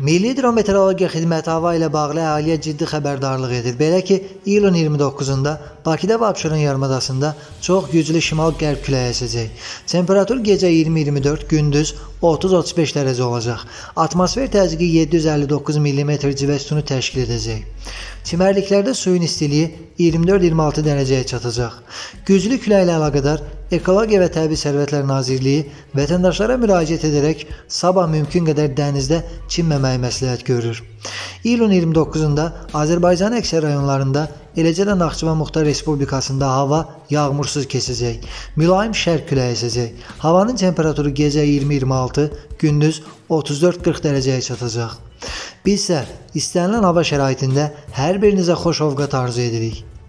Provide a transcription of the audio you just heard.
Milli Hidrometeorologiya Xidməti hava ilə bağlı əhaliyə ciddi xəbərdarlıq edir. Belə ki, iyulun 29-da Bakıda və Abşeron yarımadasında çox güclü şimal-qərb küləyi əsəcək. Temperatur gecə 20-24, gündüz 30-35 dərəcə olacaq. Atmosfer təzyiqi 759 mm civə sütunu təşkil edəcək. Çimərliklərdə suyun istiliyi 24-26 dərəcəyə çatacaq. Güclü küləklə əlaqədar Ekologiya və Təbii Sərvətlər Nazirliyi vətəndaşlara müraciət edərək sabah mümkün qədər dənizdə çimməməyi məsləhət görür. İyulun 29-da Azərbaycanın əksər rayonlarında, eləcə də Naxçıvan Muxtar Respublikasında hava yağmursuz keçəcək. Mülayim şərq küləyi əsəcək. Havanın temperaturu gecə 20-26, gündüz 34-40 dərəcəyə çatacaq. Biz isə istənilən hava şəraitində hər birinizə xoş ovqat arzu edirik.